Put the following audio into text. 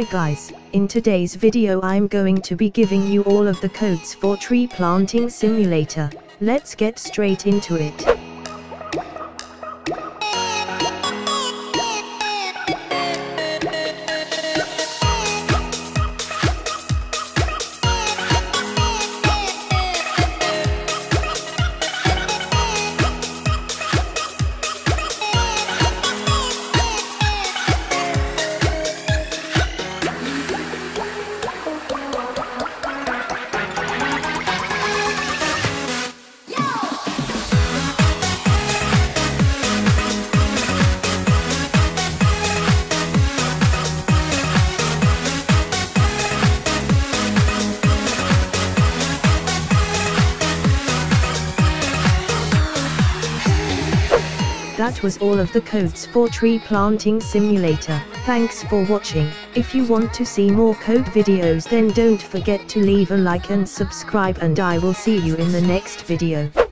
Hi guys, in today's video I'm going to be giving you all of the codes for tree planting simulator. Let's get straight into it. That was all of the codes for tree planting simulator. Thanks for watching. If you want to see more code videos, then don't forget to leave a like and subscribe, and I will see you in the next video.